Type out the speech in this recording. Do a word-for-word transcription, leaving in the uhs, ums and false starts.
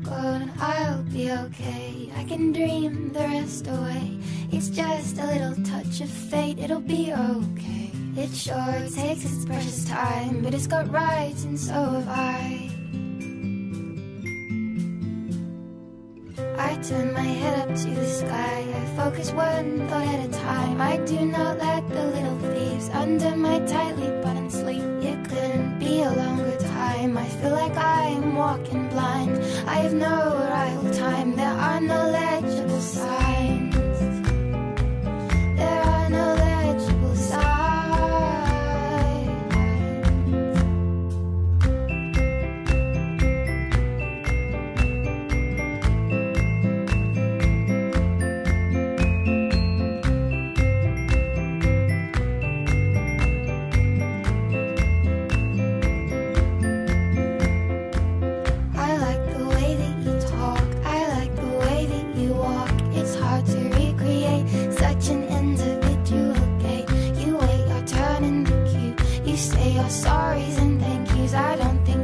gone, I'll be okay. I can dream the rest away. It's just a little touch of fate, it'll be okay. It sure takes its precious time, but it's got rights and so have I. I turn my head up to the sky, I focus one thought at a time. I do not let the little thieves under my tightly buttoned sleeve. It couldn't be a longer time, I feel like I'm walking blind. I have no arrival time, there are no legible signs. There are no legible signs. Sorries and thank yous, I don't think